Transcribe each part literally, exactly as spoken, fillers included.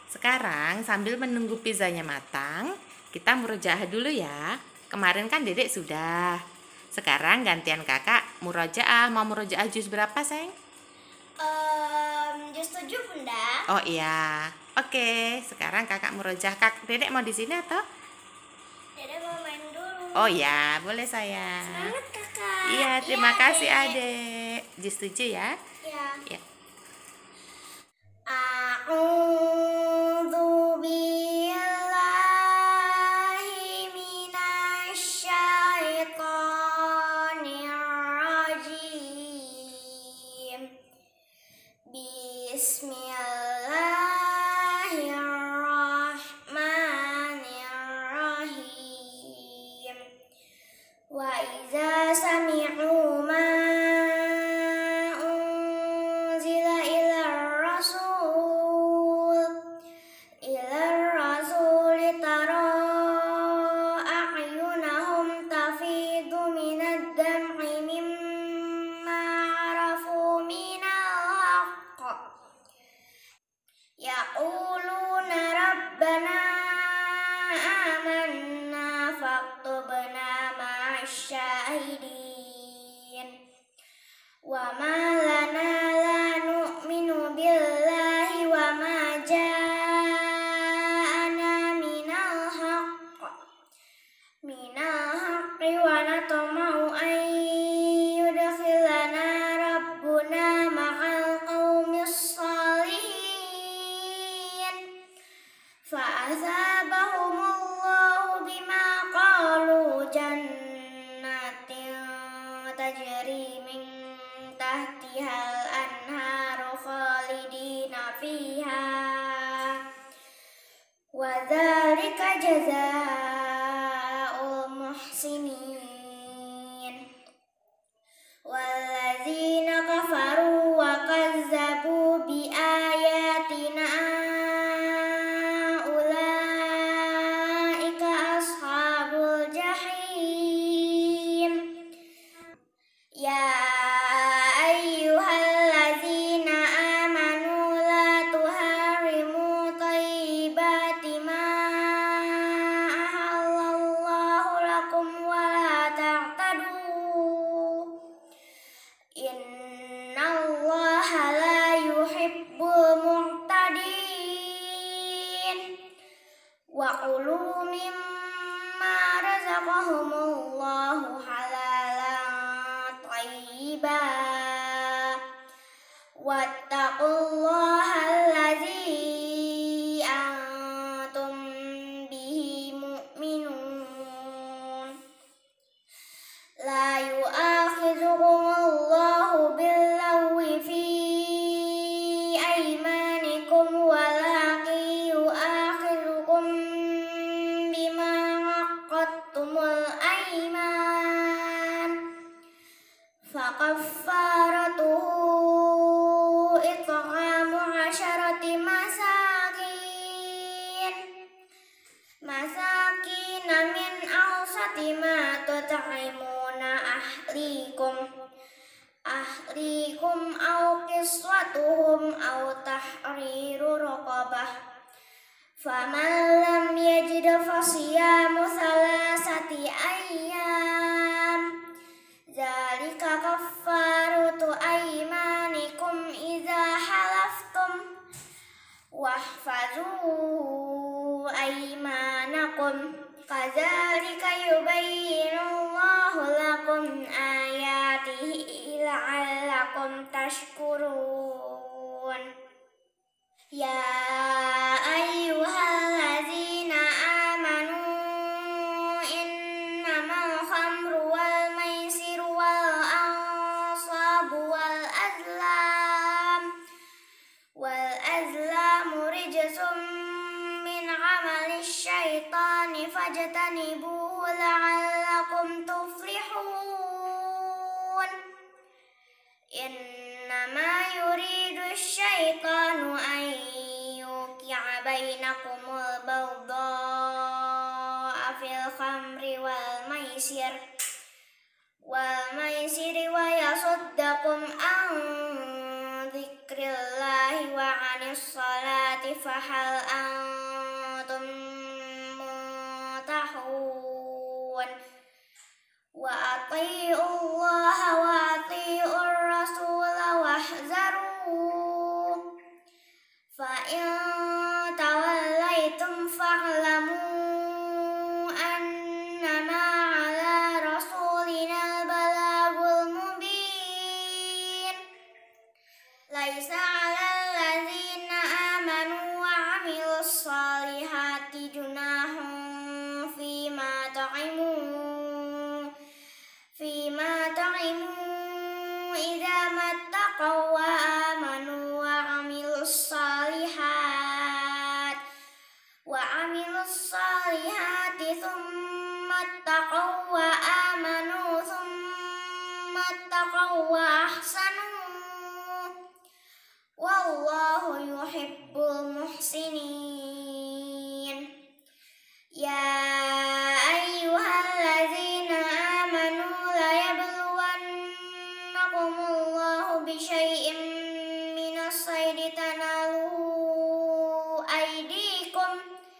Sekarang sambil menunggu pizzanya matang, kita murojaah dulu ya. Kemarin kan Dedek sudah. Sekarang gantian kakak murojaah. Mau murojaah jus berapa, sayang? Um, jus tujuh, Bunda. Oh iya. Oke, sekarang kakak murojaah. Kak, Dedek mau di sini atau? Dedek mau main dulu. Oh ya, boleh sayang. Semangat, Kakak. Iya, terima kasih Dek. Adek. Jus tujuh ya. Iya. Ya. A'udzu billahi minasyaitonir rajim. Bismillahirrahmanirrahim. Wa idza sami'u ma unzila ilar rasul ilar rasul tara a'yunahum tafidu minad dam'i mimma 'arafu minal haqq yaquluna rabbana amanna faktubna ma'asyahidin wa ma lana la nu'minu billahi wa ma ja'ana minal haqq minal haqqi wa natama'u an yudkhilana rabbuna ma'al qaumis salihin fa'asabahumullahu bima qalu jannatin tajri min tahtihal anharu khalidina fiha wa dzalika jazaa'ul muhsinin walladzina kafaru wa kazzabu bi ayatina ulaika ashabul jahim ya ayyuhalladzina amanu la tuharimu thayyibati ma ahallallahu lakum wa la ta'tadu innallaha la yuhibbul mu'tadin wa kulu mimma razaqahumullahu halalan thayyiban wattaqullaha allazi antum bihi mu'minun la yu'akhidhukumullahu billahwi fi aymanikum walakin yu'akhidhukum bima 'aqadtumul ayman fakaffaratuhu it'amu 'asharati masakin masakin min awsati ma tut'imuna ahlikum ahlikum aw kiswatuhum aw tahriru raqabah faman lam yajid fasiyamu thalathati ayyam zalika kaffaratu aymanikum idza halaftum wahfazu aymanakum kadzalika yubayyinullahu lakum ayatihi la'allakum tashkurun ya ayyuhalladzina amanu innamal khamru wal maisiru wal ansabu wal azlam wal azlamu rijsum min amali syaitani fajtanibuhu la'allakum tuflihun innama yuridu syaitanu an yuqi'a bainakumul baghdha'a fil khamri wal maisir wal maisiri wa yasuddakum an dzikrillahi wa 'anis salati فهل أنتم منتهون وأطيعوا الله وأطيعوا الرسول واحذروا فإن توليتم فاعلموا أنما على رسولنا البلاغ المبين ليس على الذين آمنوا وعملوا الصالحات جناح فيما طعموا فيما طعموا إذا ما اتقوا وآمنوا وعملوا الصالحات وعملوا الصالحات ثم اتقوا وآمنوا ثم اتقوا وأحسنوا والله يحب المحسنين يا أيها الذين آمنوا ليبلونكم الله بشيء من الصيد تناله أيديكم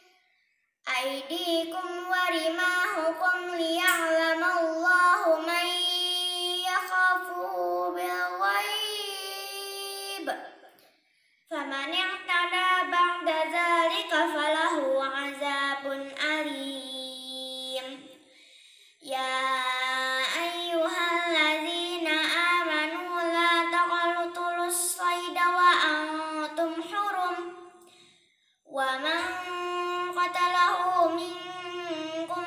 أيديكم ورماحكم ليعلم الله من يخافه بالغيب فمن اعتدى بعد ذلك فله عذاب أليم يا أيها الذين آمنوا لا تقتلوا الصيد وأنتم حرم ومن قتله منكم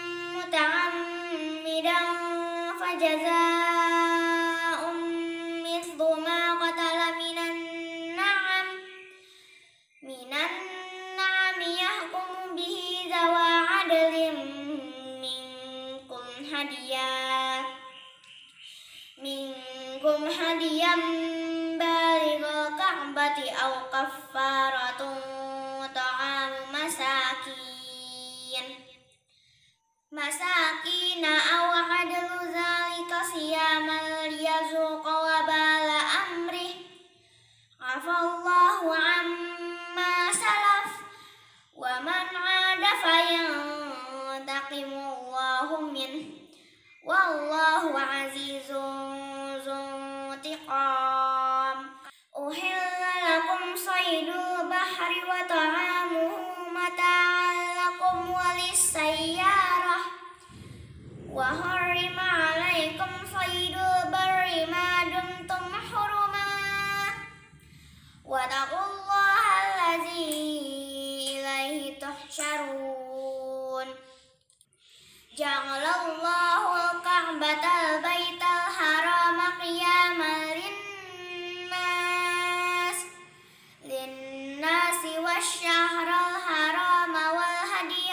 متعمدا فجزاء مثل ما قتل من النعم من النعم يحكم به ذوى عدل منكم هديا منكم هديا بالغ الكعبة أو كفارة طعام مساكين مساكين أو عدل ذلك صياما ليذوق وبال أمره عفى الله عما سلف ومن عاد فينتقم الله منه والله عزيز ذو انتقام أحل لكم صيد البحر وطعامه متاعا لكم وللسيارة وحرم عليكم صيد البر ما دمتم حرما واتقوا الله الذي إليه تحشرون جعل الله الكعبة البيت الحرام قياما للناس للناس والشهر الحرام والهدي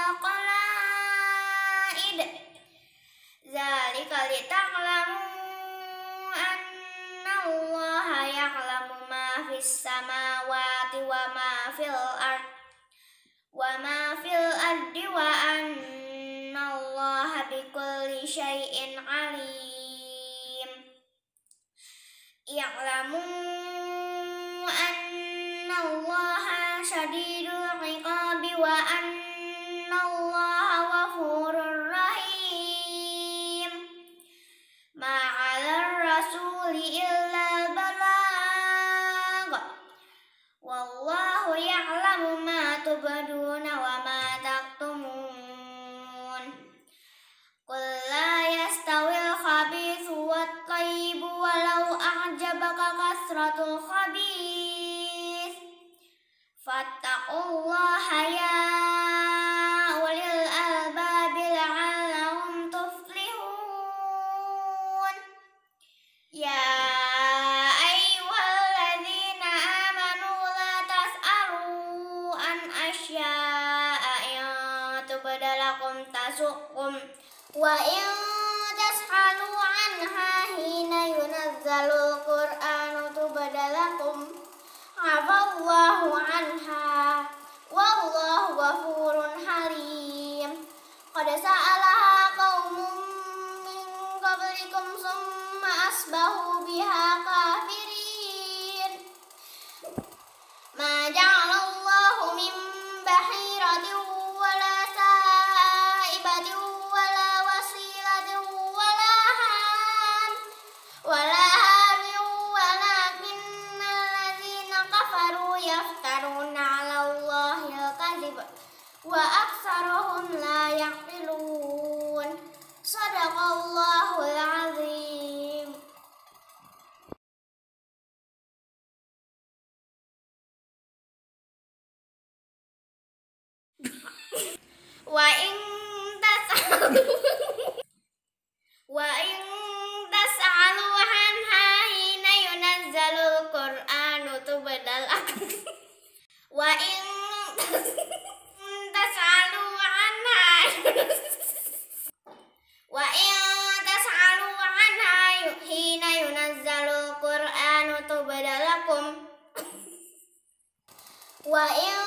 والقلائد ذلك لتعلموا أن الله يعلم ما في السماوات وما في الأرض وما في الأرض وأن الله بكل شيء عليم اعلموا أن الله شديد العقاب وأن الله غفور رحيم ما على الرسول إلا البلاغ والله يعلم ما تبدون وما تكتمون قل لا يستوي الخبيث والطيب ولو أعجبك كثرة الخبيث فاتقوا الله يا أولي الألباب لعلهم تفلحون يا أيها الذين آمنوا لا تسألوا عن أشياء إن تبد لكم تسؤكم وإن تسألوا عنها حين ينزل القرآن تبد لكم عفى الله عنها والله غفور حليم قد سألها قوم من قبلكم ثم أصبحوا بها كافرين ما جعل الله wa in tasalu anha wa in tasalu anha hina yunazzalul qur'anu tubdalakum wa in